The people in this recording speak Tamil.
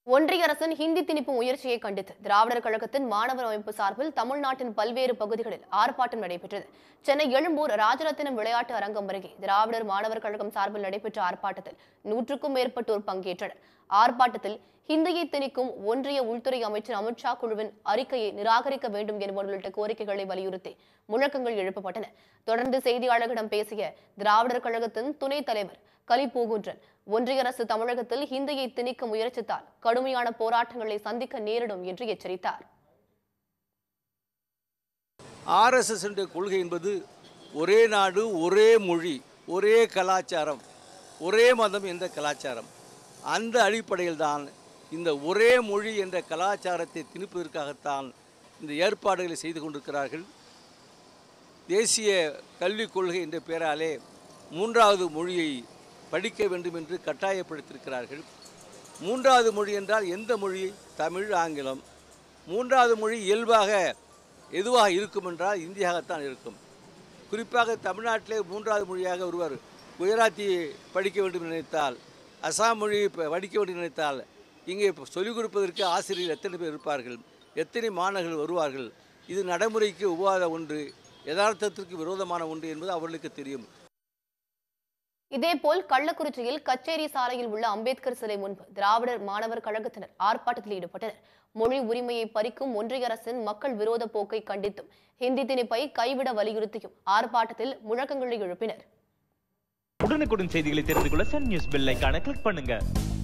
ஒன்றிய அரசின் ஹிந்தி திணிப்பு முயற்சியை கண்டித்து திராவிடர் கழகத்தின் மாணவர் அமைப்பு சார்பில் தமிழ்நாட்டின் பல்வேறு பகுதிகளில் ஆர்ப்பாட்டம் நடைபெற்றது. சென்னை எழும்பூர் ராஜரத்தினம் விளையாட்டு அரங்கம் அருகே திராவிடர் மாணவர் கழகம் சார்பில் நடைபெற்ற ஆர்ப்பாட்டத்தில் 100க்கும் மேற்பட்டோர் பங்கேற்றனர். ஆர்ப்பாட்டத்தில் ஹிந்தியை திணிக்கும் ஒன்றிய உள்துறை அமைச்சர் அமித்ஷா குழுவின் அறிக்கையை நிராகரிக்க வேண்டும் என்பது உள்ளிட்ட கோரிக்கைகளை வலியுறுத்தி முழக்கங்கள் எழுப்பப்பட்டன. தொடர்ந்து செய்தியாளர்களிடம் பேசிய திராவிடர் கழகத்தின் துணைத் தலைவர் கலிபூகுன்றன், ஒன்றிய அரசு தமிழகத்தில் ஹிந்தியை திணிக்க முயற்சித்தால் கடுமையான போராட்டங்களை சந்திக்க நேரிடும் என்று எச்சரித்தார். RSS கொள்கை என்பது ஒரே நாடு, ஒரே மொழி, ஒரே கலாச்சாரம், ஒரே மதம் என்ற கலாச்சாரம். அந்த அடிப்படையில் தான் இந்த ஒரே மொழி என்ற கலாச்சாரத்தை திணிப்பதற்காகத்தான் இந்த ஏற்பாடுகளை செய்து கொண்டிருக்கிறார்கள். தேசிய கல்விக் கொள்கை என்ற பெயராலே 3வது மொழியை படிக்க வேண்டும் என்று கட்டாயப்படுத்தியிருக்கிறார்கள். 3வது மொழி என்றால் எந்த மொழி? தமிழ், ஆங்கிலம். 3வது மொழி இயல்பாக எதுவாக இருக்கும் என்றால் இந்தியாகத்தான் இருக்கும். குறிப்பாக தமிழ்நாட்டிலே 3வது மொழியாக ஒருவர் குஜராத்தி படிக்க வேண்டும் நினைத்தால், அசாம் மொழி படிக்க வேண்டும் நினைத்தால், இங்கே சொல்லிக் கொடுப்பதற்கு ஆசிரியர் எத்தனை பேர் இருப்பார்கள்? எத்தனை மாணவர்கள் வருவார்கள்? இது நடைமுறைக்கு ஒவ்வாத ஒன்று, யதார்த்தத்திற்கு விரோதமான ஒன்று என்பது அவர்களுக்கு தெரியும். இதேபோல் கள்ளக்குறிச்சியில் கச்சேரி சாலையில் உள்ள அம்பேத்கர் சிலை முன்பு திராவிடர் மாணவர் கழகத்தினர் ஆர்ப்பாட்டத்தில் ஈடுபட்டனர். மொழி உரிமையை பறிக்கும் ஒன்றிய அரசின் மக்கள் விரோத போக்கை கண்டித்தும் ஹிந்தி திணிப்பை கைவிட வலியுறுத்தியும் ஆர்ப்பாட்டத்தில் முழக்கங்களை எழுப்பினர். உடனுக்குடன் செய்திகளை தெரிந்து கொள்ள சன் நியூஸ் பெல் ஐகானை கிளிக் பண்ணுங்க.